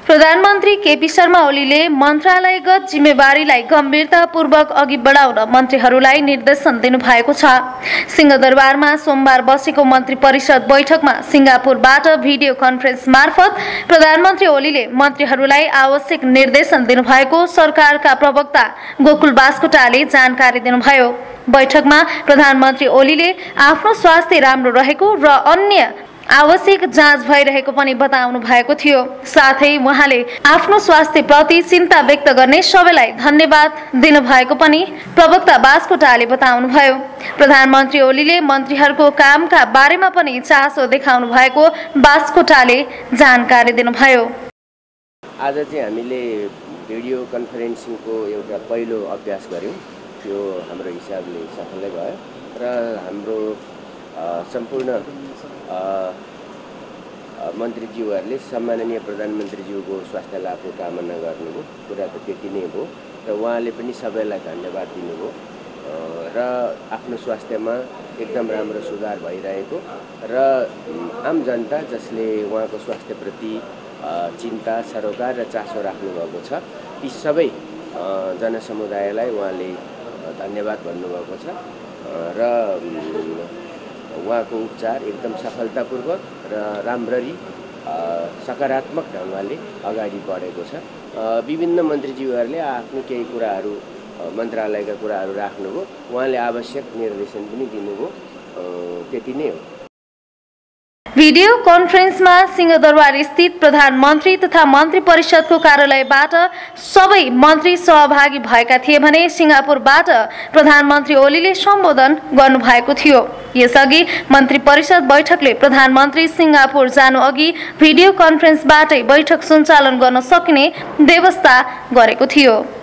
प्रधानमन्त्री केपी शर्मा ओलीले मन्त्रालयगत जिम्मेवारीलाई गम्भीरतापूर्वक अघि बढाउन मन्त्रीहरूलाई निर्देशन दिनुभएको छ। सिंहदरबारमा सोमबार बसेको मन्त्री परिषद बैठकमा सिंगापुरबाट भिडियो कन्फरेन्स मार्फत प्रधानमन्त्री ओलीले मन्त्रीहरूलाई आवश्यक निर्देशन दिनुभएको सरकारका प्रवक्ता गोकुल बास्कोटाले जानकारी दिनुभयो। बैठकमा प्रधानमन्त्री ओलीले आफ्नो स्वास्थ्य राम्रो रहेको र अन्य आवश्यक जाँच भइरहेको पनि बताउनु भएको थियो। साथै उहाँले आफ्नो स्वास्थ्य प्रति चिन्ता व्यक्त गर्ने सबैलाई धन्यवाद दिनुभएको पनि प्रवक्ता बास्कोटाले बताउनुभयो। प्रधानमन्त्री ओलीले मन्त्रीहरूको कामका बारेमा पनि चासो देखाउनु भएको बास्कोटाले जानकारी दिनुभयो। आज चाहिँ हामीले भिडियो कन्फरेन्सिङको एउटा पहिलो अभ्यास गर्यौं। त्यो हाम्रो हिसाबले सफलै भयो र हाम्रो सम्पूर्ण मन्त्रीज्यूहरूले सम्माननीय प्रधानमन्त्रीज्यूको स्वास्थ्य लाभको कामना गर्नुभयो। कुरा त त्यति नै हो र उहाँले पनि सबैलाई धन्यवाद दिनुभयो र आफ्नो स्वास्थ्यमा एकदम राम्रो सुधार भइरहेको र आम जनता जसले उहाँको स्वास्थ्यप्रति चिन्ता सरोकार र चासो राख्नुभएको छ ती सबै जनसमुदायलाई उहाँले धन्यवाद भन्नुभएको छ र उहाँको उपचार एकदम सफलतापूर्वक र राम्ररी सकारात्मक ढङ्गले अगाडि बढेको छ। विभिन्न मन्त्रीज्यूहरूले आफ्नो केही कुराहरू मन्त्रालयका कुराहरू राख्नुभयो। उहाँले आवश्यक निर्देशन पनि दिनुभयो। त्यति नै हो। भिडियो कन्फरेन्समा सिंहदरबार स्थित प्रधानमन्त्री तथा मन्त्री परिषदको कार्यालयबाट सबै मन्त्री सहभागी भएका थिए भने सिंगापुरबाट प्रधानमन्त्री ओलीले सम्बोधन गर्नुभएको थियो। यसअघि मन्त्री परिषद बैठकले प्रधानमन्त्री सिंगापुर जानु अघि भिडियो कन्फरेन्सबाटै बैठक सञ्चालन गर्न सकिने व्यवस्था गरेको थियो।